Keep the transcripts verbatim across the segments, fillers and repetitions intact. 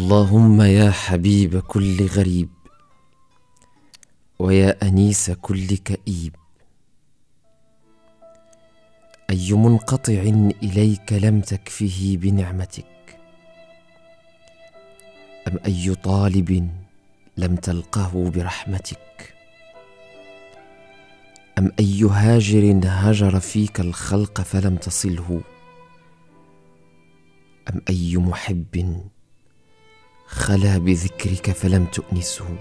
اللهم يا حبيب كل غريب، ويا أنيس كل كئيب، أي منقطع إليك لم تكفه بنعمتك، أم أي طالب لم تلقه برحمتك، أم أي هاجر هجر فيك الخلق فلم تصله، أم أي محب خلا بذكرك فلم تؤنسه،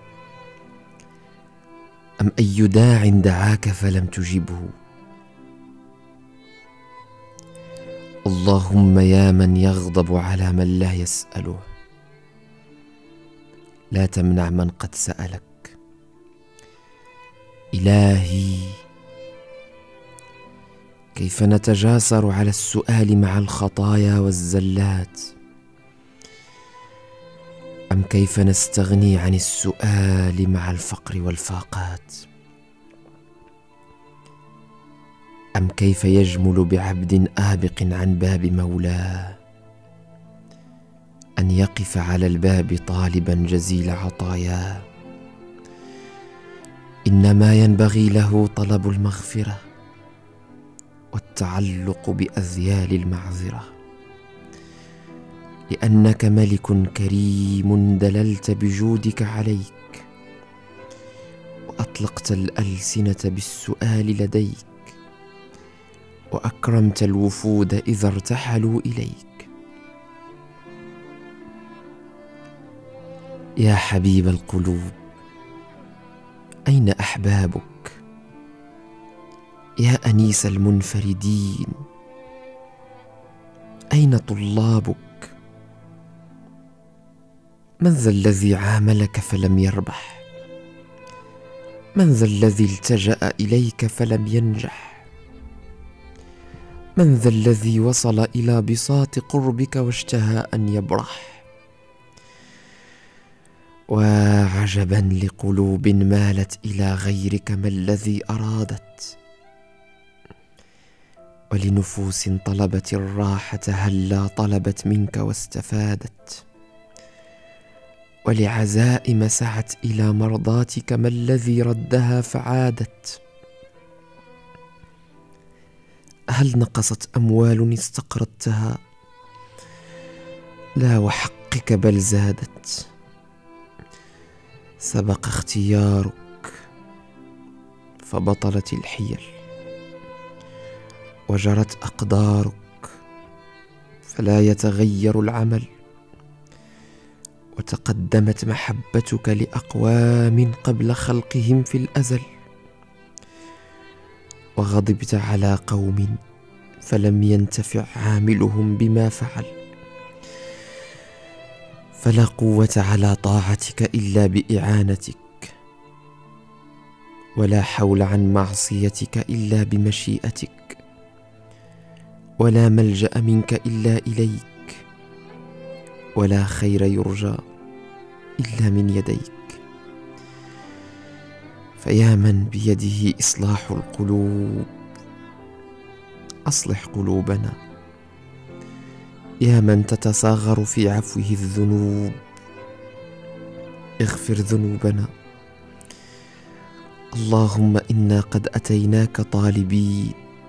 أم أي داع دعاك فلم تجبه. اللهم يا من يغضب على من لا يسأله، لا تمنع من قد سألك. إلهي، كيف نتجاسر على السؤال مع الخطايا والزلات، أم كيف نستغني عن السؤال مع الفقر والفاقات، أم كيف يجمل بعبد آبق عن باب مولاه أن يقف على الباب طالبا جزيل عطاياه. إنما ينبغي له طلب المغفرة والتعلق بأذيال المعذرة، لأنك ملك كريم دللت بجودك عليك، وأطلقت الألسنة بالسؤال لديك، وأكرمت الوفود إذا ارتحلوا إليك. يا حبيب القلوب، أين أحبابك؟ يا أنيس المنفردين، أين طلابك؟ من ذا الذي عاملك فلم يربح؟ من ذا الذي التجأ إليك فلم ينجح؟ من ذا الذي وصل إلى بساط قربك واشتهى أن يبرح؟ وعجبا لقلوب مالت إلى غيرك ما الذي أرادت، ولنفوس طلبت الراحة هلا طلبت منك واستفادت، ولعزائم سعت إلى مرضاتك ما الذي ردها فعادت. هل نقصت أموال استقرضتها؟ لا وحقك، بل زادت. سبق اختيارك فبطلت الحيل، وجرت أقدارك فلا يتغير العمل، وتقدمت محبتك لأقوام قبل خلقهم في الأزل، وغضبت على قوم فلم ينتفع عاملهم بما فعل. فلا قوة على طاعتك إلا بإعانتك، ولا حول عن معصيتك إلا بمشيئتك، ولا ملجأ منك إلا إليك، ولا خير يرجى إلا من يديك. فيا من بيده إصلاح القلوب، أصلح قلوبنا. يا من تتصاغر في عفوه الذنوب، اغفر ذنوبنا. اللهم إنا قد أتيناك طالبين،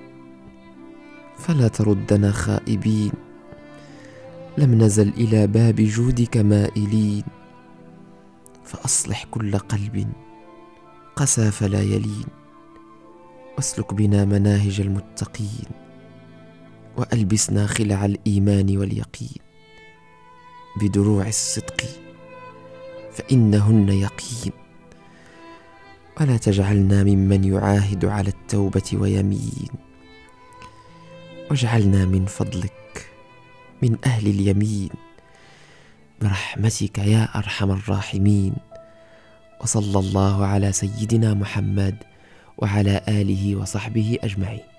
فلا تردنا خائبين. لم نزل إلى باب جودك مائلين، فأصلح كل قلب قسى فلا يلين، واسلك بنا مناهج المتقين، وألبسنا خلع الإيمان واليقين بدروع الصدق فإنهن يقين، ولا تجعلنا ممن يعاهد على التوبة ويمين، واجعلنا من فضلك من أهل اليمين برحمتك يا أرحم الراحمين. وصلى الله على سيدنا محمد وعلى آله وصحبه أجمعين.